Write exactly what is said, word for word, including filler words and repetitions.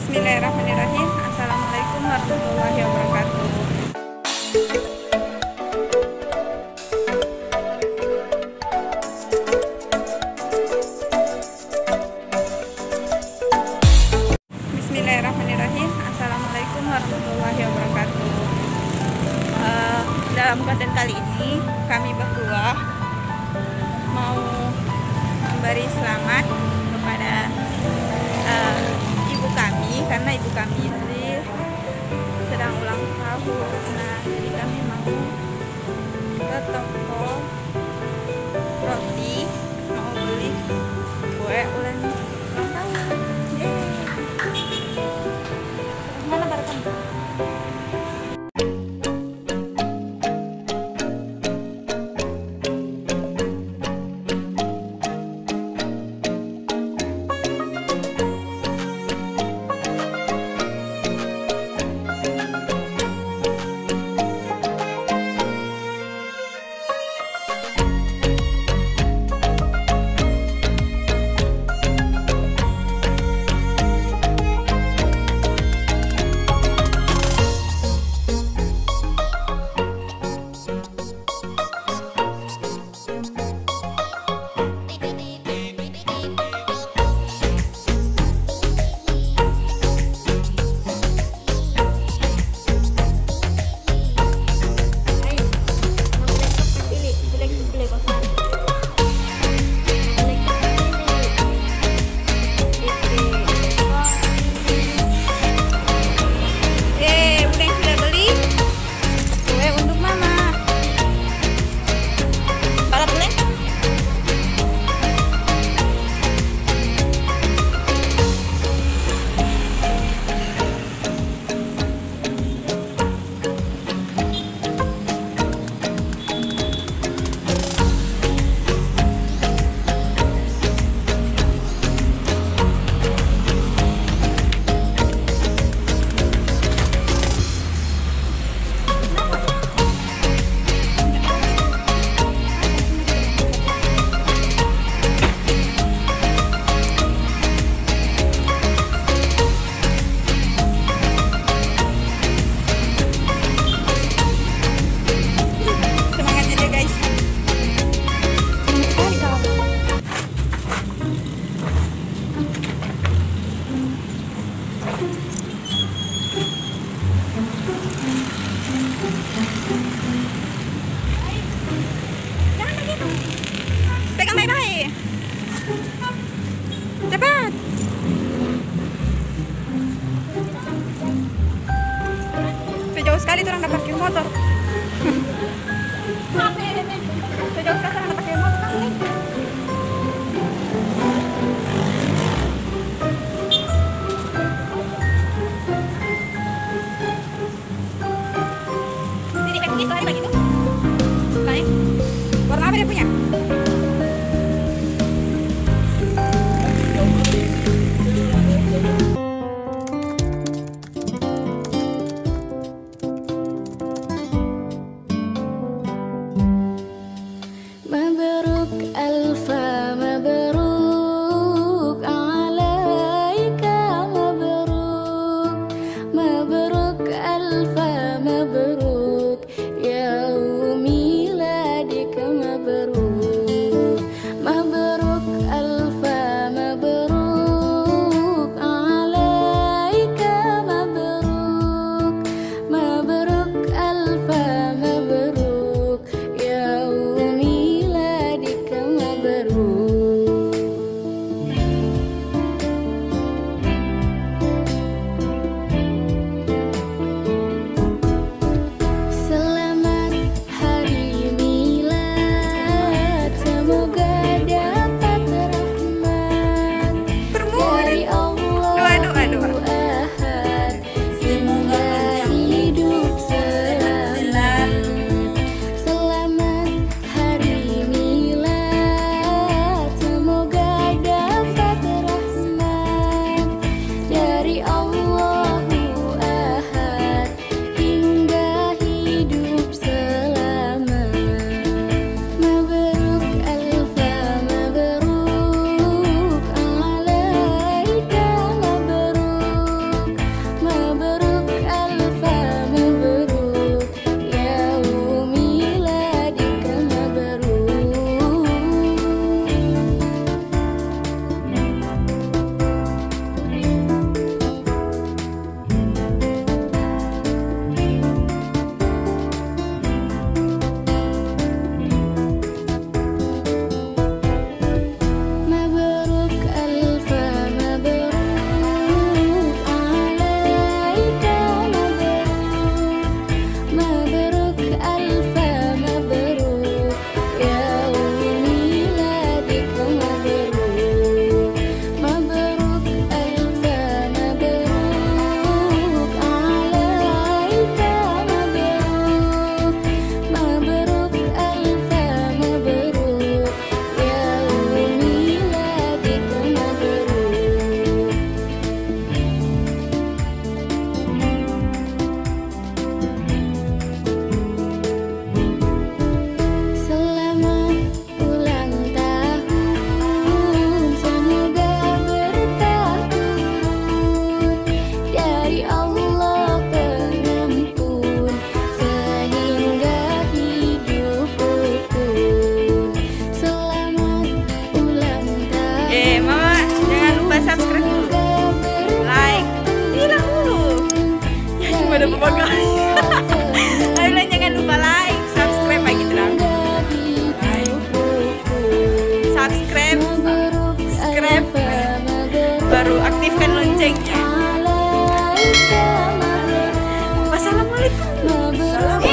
Bismillahirrahmanirrahim. Assalamualaikum warahmatullahi wabarakatuh. Bismillahirrahmanirrahim. Assalamualaikum warahmatullahi wabarakatuh. Uh, dalam konten kali ini kami berdua mau memberi selamat kepada uh, ibu kami, karena ibu kami ini sedang ulang tahun. Nah, jadi kami mau ke toko roti, mau beli kue ulang ulang tahun. Yeay. Mana barang? Pegang baik-baik. Cepat. Sejauh sekali tuh orang nggak pakai motor. Sejauh sekali orang nggak pakai motor. Jadi kayak gitu, hari begitu. Baik. Warna apa dia punya? udah beberapa kali. Ayo lah, jangan lupa like, subscribe aja gitu lah. Subscribe, subscribe, baru aktifkan loncengnya. Wassalamualaikum.